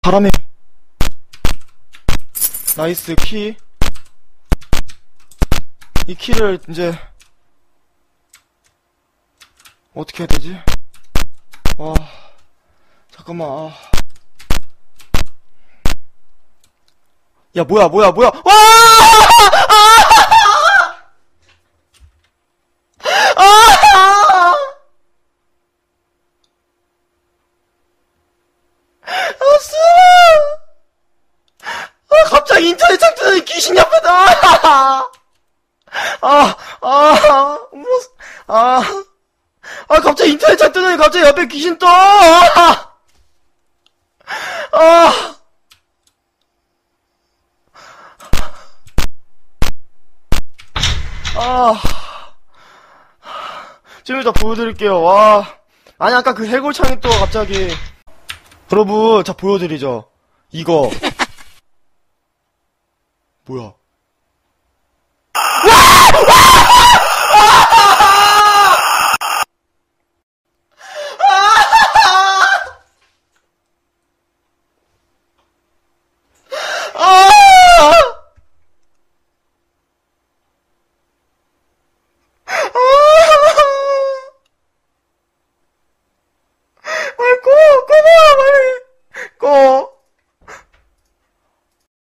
바람에. 나이스, 키. 이 키를 이제 어떻게 해야 되지? 와, 잠깐만. 야, 뭐야. 와! 갑자기 인터넷 창틀에 귀신이 앞에다! 갑자기 인터넷 창틀에 갑자기 옆에 귀신 떠! 좀 이따 보여드릴게요. 와. 아니, 아까 그 해골창이 또 갑자기. 여러분, 자, 보여드리죠. 이거. 뭐야. 와!